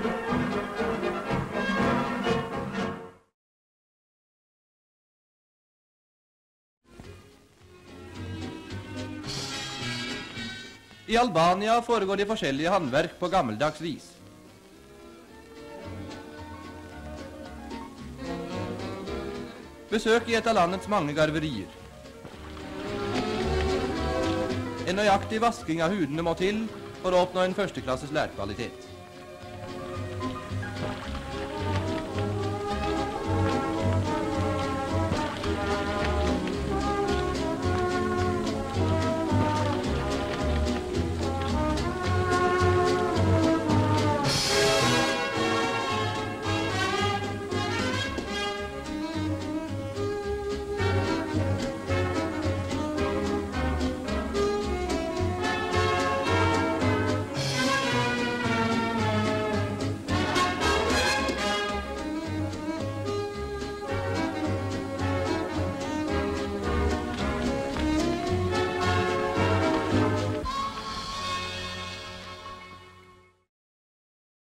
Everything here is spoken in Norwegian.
I Albania foregår de forskjellige håndverk på gammeldags vis. Besøk i et av landets mange garverier. En nøyaktig vasking av hudene må til for å oppnå en førsteklasses lærkvalitet.